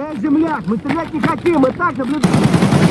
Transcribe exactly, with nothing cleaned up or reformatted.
Эй, земляк, мы стрелять не хотим, мы так наблюдаем.